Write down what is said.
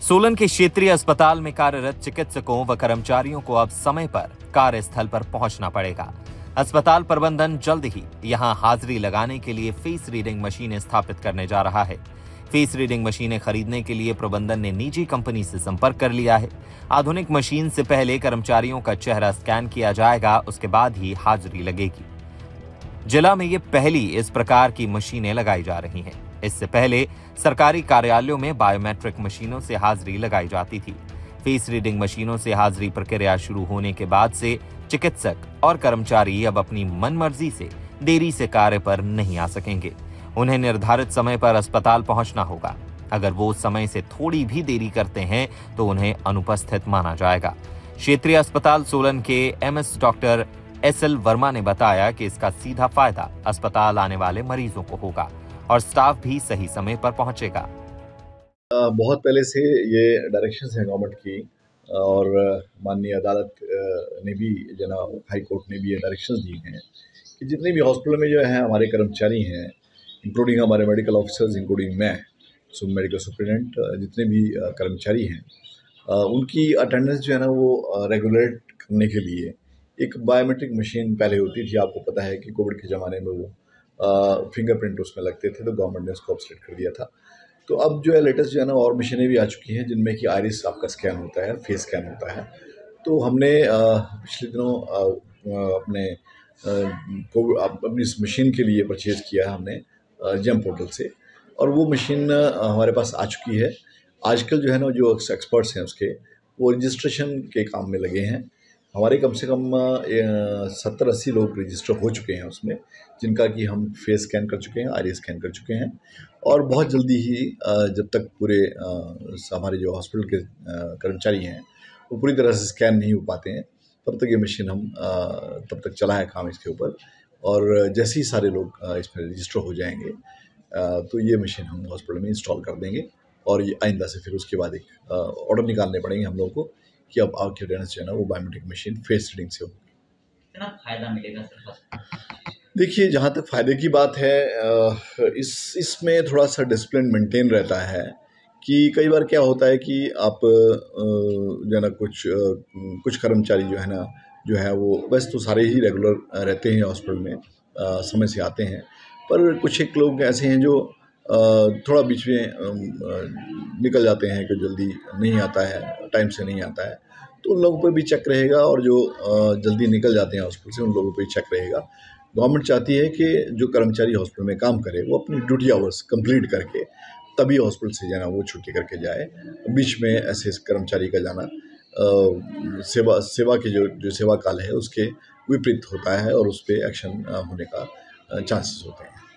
सोलन के क्षेत्रीय अस्पताल में कार्यरत चिकित्सकों व कर्मचारियों को अब समय पर कार्यस्थल पर पहुंचना पड़ेगा। अस्पताल प्रबंधन जल्द ही यहां हाजिरी लगाने के लिए फेस रीडिंग मशीनें स्थापित करने जा रहा है। फेस रीडिंग मशीनें खरीदने के लिए प्रबंधन ने निजी कंपनी से संपर्क कर लिया है। आधुनिक मशीन से पहले कर्मचारियों का चेहरा स्कैन किया जाएगा, उसके बाद ही हाजिरी लगेगी। जिला में ये पहली इस प्रकार की मशीनें लगाई जा रही हैं। इससे पहले सरकारी कार्यालयों में बायोमेट्रिक मशीनों से हाजिरी लगाई जाती थी। फेस रीडिंग मशीनों से हाजिरी प्रक्रिया शुरू होने के बाद से चिकित्सक और कर्मचारी अब अपनी मनमर्जी से देरी से कार्य पर नहीं आ सकेंगे। उन्हें निर्धारित समय पर अस्पताल पहुंचना होगा। अगर वो समय से थोड़ी भी देरी करते हैं तो उन्हें अनुपस्थित माना जाएगा। क्षेत्रीय अस्पताल सोलन के एमएस डॉक्टर एसएल वर्मा ने बताया कि इसका सीधा फायदा अस्पताल आने वाले मरीजों को होगा और स्टाफ भी सही समय पर पहुंचेगा। बहुत पहले से ये डायरेक्शंस हैं गवर्नमेंट की और माननीय अदालत ने भी हाई कोर्ट ने भी ये डायरेक्शंस दी हैं कि जितने भी हॉस्पिटल में जो है हमारे कर्मचारी हैं, इंक्लूडिंग हमारे मेडिकल ऑफिसर्स, इंक्लूडिंग मैं मेडिकल सुप्रिटेंडेंट, जितने भी कर्मचारी हैं, उनकी अटेंडेंस जो है ना वो रेगुलेट करने के लिए एक बायोमेट्रिक मशीन पहले होती थी। आपको पता है कि कोविड के ज़माने में वो फिंगरप्रिंट उसमें लगते थे, तो गवर्नमेंट ने उसको ऑब्सोलेट कर दिया था। तो अब जो है लेटेस्ट जो है ना और मशीनें भी आ चुकी हैं जिनमें कि आइरिस आपका स्कैन होता है, फेस स्कैन होता है। तो हमने पिछले दिनों अपनी इस मशीन के लिए परचेज़ किया है हमने जेम पोर्टल से, और वो मशीन हमारे पास आ चुकी है। आजकल जो है ना जो एक्सपर्ट्स हैं उसके, वो रजिस्ट्रेशन के काम में लगे हैं। हमारे कम से कम 70-80 लोग रजिस्टर हो चुके हैं उसमें, जिनका कि हम फेस स्कैन कर चुके हैं, आईरिस स्कैन कर चुके हैं। और बहुत जल्दी ही जब तक पूरे हमारे जो हॉस्पिटल के कर्मचारी हैं वो पूरी तरह से स्कैन नहीं हो पाते हैं, तब तक ये मशीन हम तब तक चला है काम इसके ऊपर। और जैसे ही सारे लोग इसमें रजिस्टर हो जाएंगे तो ये मशीन हम हॉस्पिटल में इंस्टॉल कर देंगे। और ये आइंदा से फिर उसके बाद एक ऑर्डर निकालने पड़ेंगे हम लोगों को कि अब आपकी अटेंडेंस जो है ना वो बायोमेट्रिक मशीन फेस रीडिंग से होगी। कितना फायदा मिलेगा सर? देखिए, जहाँ तक फ़ायदे की बात है, इसमें थोड़ा सा डिसिप्लिन मेंटेन रहता है कि कई बार क्या होता है कि आप जो है ना कुछ कर्मचारी जो है वो वैसे तो सारे ही रेगुलर रहते हैं हॉस्पिटल में, समय से आते हैं, पर कुछ एक लोग ऐसे हैं जो थोड़ा बीच में निकल जाते हैं कि जल्दी नहीं आता है, टाइम से नहीं आता है, तो उन लोगों पर भी चेक रहेगा। और जो जल्दी निकल जाते हैं हॉस्पिटल से, उन लोगों पर भी चेक रहेगा। गवर्नमेंट चाहती है कि जो कर्मचारी हॉस्पिटल में काम करे वो अपनी ड्यूटी आवर्स कंप्लीट करके तभी हॉस्पिटल से जाना वो छुट्टी करके जाए। बीच में ऐसे कर्मचारी का जाना सेवा के जो सेवा काल है उसके विपरीत होता है और उस पर एक्शन होने का चांसेस होते हैं।